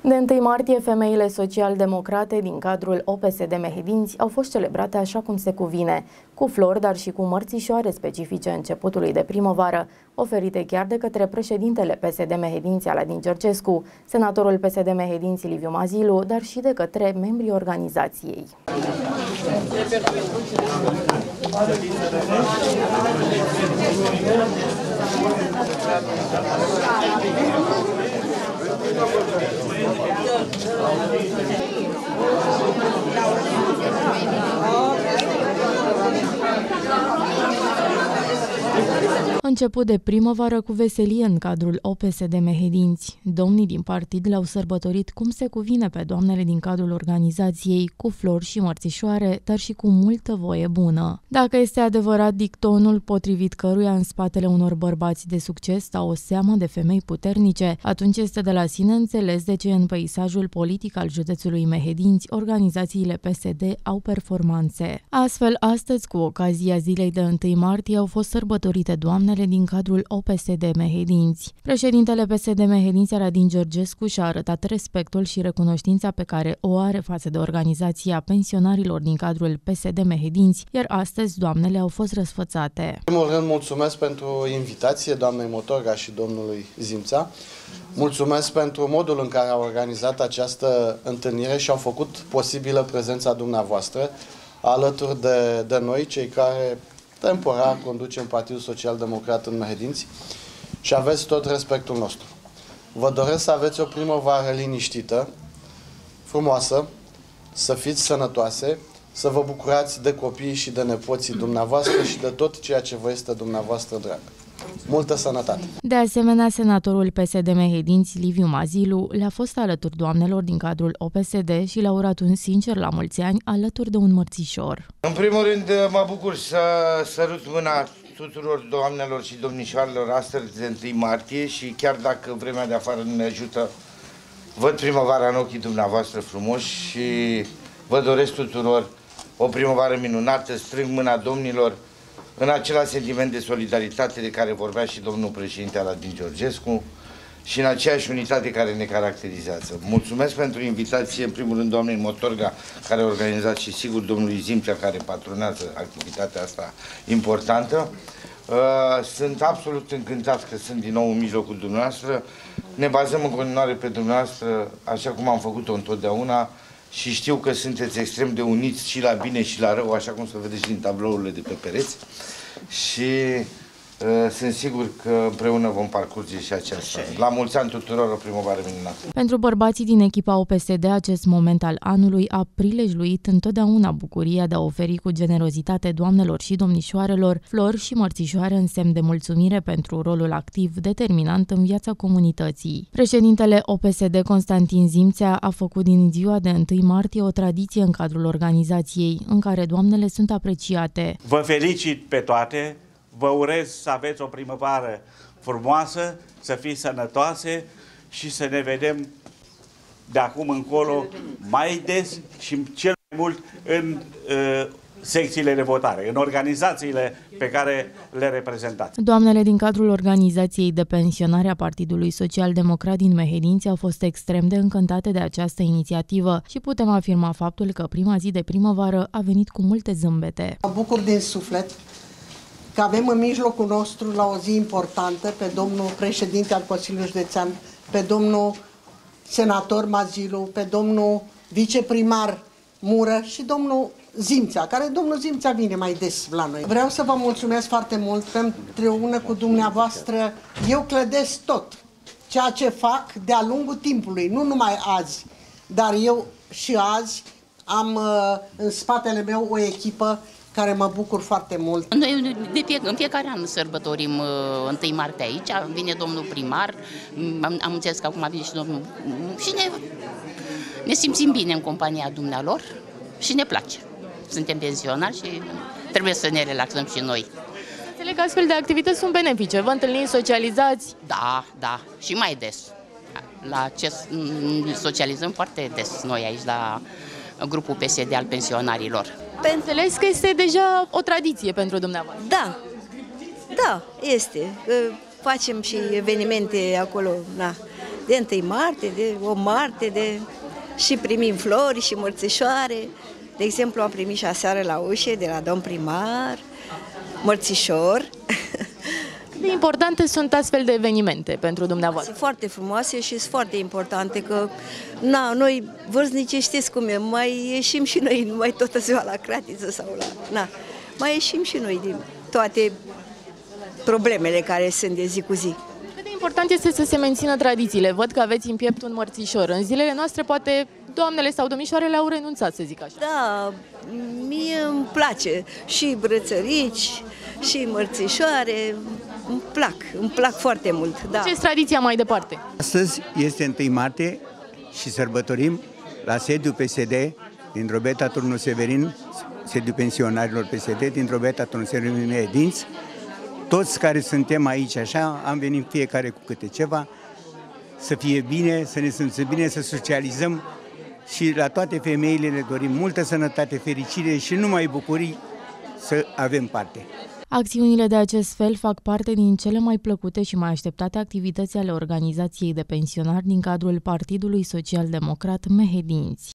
De 1 martie, femeile social-democrate din cadrul OPSD Mehedinți au fost celebrate așa cum se cuvine, cu flori, dar și cu mărțișoare specifice începutului de primăvară, oferite chiar de către președintele PSD Mehedinți Aladin Georgescu, senatorul PSD Mehedinți Liviu Mazilu, dar și de către membrii organizației. Început de primăvară cu veselie în cadrul OPSD Mehedinți. Domnii din partid le-au sărbătorit cum se cuvine pe doamnele din cadrul organizației, cu flori și mărțișoare, dar și cu multă voie bună. Dacă este adevărat dictonul potrivit căruia în spatele unor bărbați de succes stau o seamă de femei puternice, atunci este de la sine înțeles de ce în peisajul politic al județului Mehedinți organizațiile PSD au performanțe. Astfel, astăzi, cu ocazia zilei de 1 martie, au fost sărbătorite doamnele din cadrul OPSD Mehedinți. Președintele PSD Mehedinți Aladin Georgescu și-a arătat respectul și recunoștința pe care o are față de organizația pensionarilor din cadrul PSD Mehedinți, iar astăzi doamnele au fost răsfățate. În primul rând, mulțumesc pentru invitație doamnei Motorga și domnului Zimța. Mulțumesc pentru modul în care au organizat această întâlnire și au făcut posibilă prezența dumneavoastră alături de noi, cei care temporar conducem Partidul Social-Democrat în Mehedinți, și aveți tot respectul nostru. Vă doresc să aveți o primăvară liniștită, frumoasă, să fiți sănătoase, să vă bucurați de copiii și de nepoții dumneavoastră și de tot ceea ce vă este dumneavoastră drag. Multă sănătate! De asemenea, senatorul PSD Mehedinți Liviu Mazilu le-a fost alături doamnelor din cadrul OPSD și le-a urat un sincer la mulți ani alături de un mărțișor. În primul rând, mă bucur să sărut mâna tuturor doamnelor și domnișoarelor astăzi de 1 martie și chiar dacă vremea de afară nu ne ajută, văd primăvara în ochii dumneavoastră frumoși și vă doresc tuturor o primăvară minunată, strâng mâna domnilor în același sentiment de solidaritate de care vorbea și domnul președinte Aladin Georgescu și în aceeași unitate care ne caracterizează. Mulțumesc pentru invitație, în primul rând doamnei Motorga, care a organizat, și sigur domnului Zimța, care patronează activitatea asta importantă. Sunt absolut încântat că sunt din nou în mijlocul dumneavoastră. Ne bazăm în continuare pe dumneavoastră, așa cum am făcut-o întotdeauna, și știu că sunteți extrem de uniți și la bine și la rău, așa cum se vede și din tablourile de pe pereți. Și sunt sigur că împreună vom parcurge și aceasta. La mulți ani tuturor, o primăvară minunată! Pentru bărbații din echipa OPSD, acest moment al anului a prilejluit întotdeauna bucuria de a oferi cu generozitate doamnelor și domnișoarelor flori și mărțișoare în semn de mulțumire pentru rolul activ determinant în viața comunității. Președintele OPSD Constantin Zimțea a făcut din ziua de 1 martie o tradiție în cadrul organizației, în care doamnele sunt apreciate. Vă felicit pe toate! Vă urez să aveți o primăvară frumoasă, să fiți sănătoase și să ne vedem de acum încolo mai des și cel mai mult în secțiile de votare, în organizațiile pe care le reprezentați. Doamnele din cadrul organizației de pensionare a Partidului Social-Democrat din Mehedinți au fost extrem de încântate de această inițiativă și putem afirma faptul că prima zi de primăvară a venit cu multe zâmbete. Mă bucur din suflet că avem în mijlocul nostru la o zi importantă pe domnul președinte al Consiliului Județean, pe domnul senator Mazilu, pe domnul viceprimar Mură și domnul Zimța, care domnul Zimța vine mai des la noi. Vreau să vă mulțumesc foarte mult pentru una cu dumneavoastră. Eu clădesc tot ceea ce fac de-a lungul timpului, nu numai azi, dar eu și azi am în spatele meu o echipă care mă bucur foarte mult. Noi în fiecare an sărbătorim 1 martie aici, vine domnul primar, am înțeles că acum vine și domnul... și ne simțim bine în compania dumnealor și ne place. Suntem pensionari și trebuie să ne relaxăm și noi. Înțeleg că astfel de activități sunt benefice, vă întâlniți, socializați? Da, și mai des. Socializăm foarte des noi aici la grupul PSD al pensionarilor. Pe înțeles că este deja o tradiție pentru dumneavoastră. Da, este. Facem și evenimente acolo, de 1 martie, de 8 martie, și primim flori și mărțișoare. De exemplu, am primit și aseară la ușă de la domn primar, mărțișor. Cât de importante sunt astfel de evenimente pentru dumneavoastră? Sunt foarte frumoase și sunt foarte importante, că noi vârstnici știți cum e, mai ieșim și noi numai toată ziua la cratiță sau mai ieșim și noi din toate problemele care sunt de zi cu zi. Cât de important este să se mențină tradițiile? Văd că aveți în piept un mărțișor. În zilele noastre poate doamnele sau domnișoarele au renunțat, să zic așa. Da, mie îmi place și brățărici și mărțișoare, îmi plac foarte mult. Da. Ce tradiția mai departe? Astăzi este 1 martie și sărbătorim la sediul PSD din Drobeta Turnul Severin, sediul pensionarilor PSD din Drobeta Turnul Severin Mehedinți. Toți care suntem aici așa, am venit fiecare cu câte ceva, să fie bine, să ne simțim bine, să socializăm și la toate femeile le dorim multă sănătate, fericire și numai bucurii să avem parte. Acțiunile de acest fel fac parte din cele mai plăcute și mai așteptate activități ale organizației de pensionari din cadrul Partidului Social Democrat Mehedinți.